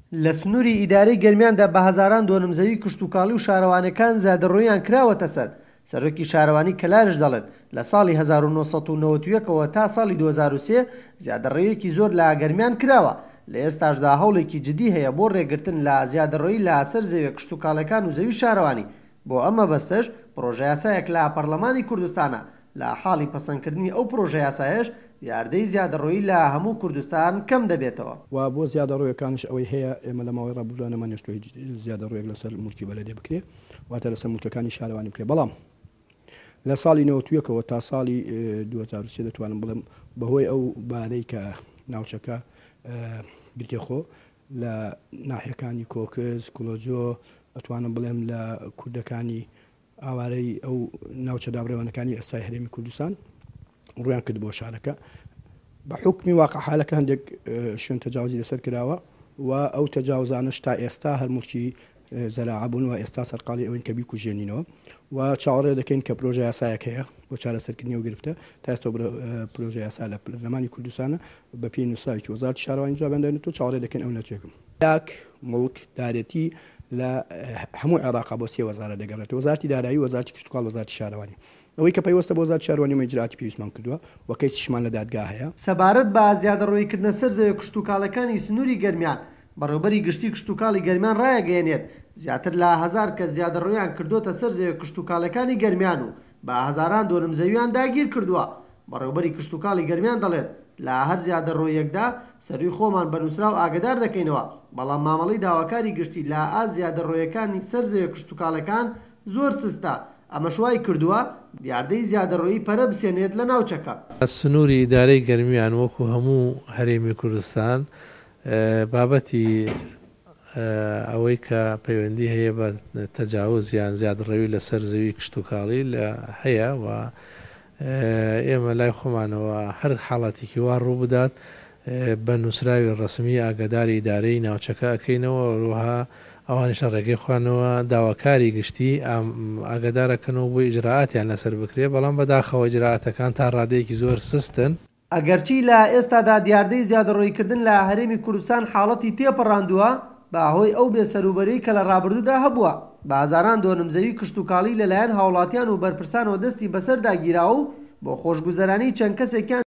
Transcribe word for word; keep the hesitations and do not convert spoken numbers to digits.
لە سنووری ئیدارەی گەرمیاندا بە هەزاران دۆنمزەوی کشتوکاڵی و شارەوانەکان زیادەڕۆییان کراوەتە سەر. سەرۆکی شارەوانی کەلارش دەڵێت لە ساڵی هەزار و نۆ سەد و نەوەت و یەکەوە تا ساڵی دوو هەزار و سێ زیادەڕۆییەکی زۆر لە گەرمیان کراوە. لە ئێستاشدا هەوڵێکی جدی هەیە بۆ ڕێگرتن لە زیادەڕۆیی لە سەر زەویە کشتوکاڵەکان و زەوی شارەوانی. بۆ ئەمە بەستەش پرۆژە یاسایەک لە پەرلەمانی کوردستانە. لە حاڵی پەسەندکردنی ئەو پرۆژە یاسایەش یاردەی زیادەڕۆیی لە هەموو کوردستان کەم دەبێتەوە. و بۆ زیادەڕۆیەکانش ئەوەی هەیە ئێمە لە ماوەی ڕابردووە نەمانێشتوی زیادەڕۆیەک لەسەر مولکی بەلەدێ بکرێ واتە لەسەر مولکەکانی شارەوانی بکرێ. بەڵام لە ساڵی نەوەت و یەکەوە تا ساڵی دوو هەزار و سێ دەتوانم بڵێم بەهۆی ئەو بارەی کە ناوچەکە گرتێخۆ لە ناحیەکانی کۆکز کولۆجۆ ئەتوانم بڵێم لە کوردەکانی ئاوارەی ئەو ناوچە دابڕێوانەکانی ئێستای هەرێمی کوردستان ڕویان کرد بۆ شارەکە. بە حکمی واقع حالەکە هەندێک شوێن تەجاوزی لەسەر کراوە و ئەو تەجاوزانش تا ئێستا هەر مولکی زەراعە بوون و ئێستا سەرقاڵی ئەوەن کە بیکوژێنینەوە و چاوەڕێ دەکەین کە پرۆژە یاسایەک هەیە بۆ چارەسەرکردنی و گرفتە تا ئێستا پرۆژە یاسا لە پەرلەمانی کوردستانە بە پێی نووساوێکی وەزارەتی شارەوانی جوابەندێنێت و چاوەڕێ دەکەین ئەو نەچێکم یاک مڵک دارێتی لە هەموو عێراقا بۆ سێ وەزارە دەگەڕێت وەزارەتی دارایی وەزارەتی کشتوکاڵ وەزارەتی شارەوانی. ئەوەی کە پەیوەستە بۆ وەزارەتی شارەوانی ئیجراءاتی پێویستمان کردووە و کەیسیشمان لە دادگا هەیە. سەبارەت بە زیادەڕۆییکردنە سەر زەویە کشتوکاڵەکانی سنووری گەرمیان بەڕێوەبەری گشتی کشتوکاڵی گەرمیان ڕایەگەیەنێت زیاتر لە هەزار کەس زیادەڕۆییان کردوتە سەر زەویە کشتوکاڵەکانی گەرمیان و بە هەزاران دۆنمزەویان داگیر کردووە. بەڕێوەبەری کشتوکاڵی گەرمیان دەڵێت لە هەر زیادەڕۆیەکدا سەروی خۆمان بەنووسراو ئاگدار دەکەینەوە بەڵام مامەڵەی داواکاری گشتی لە ئا زیادەڕۆیەکانی سەر زەویە کشتوکاڵەکان زۆر سستە. ئەمە شوای کردووە دیاردەی زیادەڕۆیی پەرە بسێنێت لە ناوچەکە. سنووری ئیدارەی گەرمیان وەکو هەموو هەرێمی کوردستان بابەتی ئەوەی کە پەیوەندی هەیە بە تەجاوز یان زیادڕەوی لەسەر زەوی کشتوکاڵی لە هەیە و ئێمە لای خۆمانەوە هەر حاڵاتێکی وا ڕوو بدات بە نووسراوی ڕسمی ئاگاداری ئیدارەی ناوچەکە ئەەکەینەوە ڕوها ئەوانیشە ڕێگەی خوانەوە داواکاری گشتی ئاگدارەکەنەوە بۆ ئیجراعاتیان لەسەر بکرێ بەڵام بەداخەوە ئیجراعاتەکان تا ڕادەیەکی زۆر سستن. ئەگەرچی لە ئێستادا دیاردەی زیادەڕۆییکردن لە هەرێمی کوردستان حاڵەتی تێپەڕاندووە بەهۆی ئەو بێسەروبەری کە لە ڕابردوودا هەبووە بە هەزاران دۆنمزەوی کشتوکاڵی لەلایەن هاوڵاتیان و بەرپرسانەوە دەستی بەسەر داگیراوە و بۆ خۆشگوزەرانی چەند کەسێکیان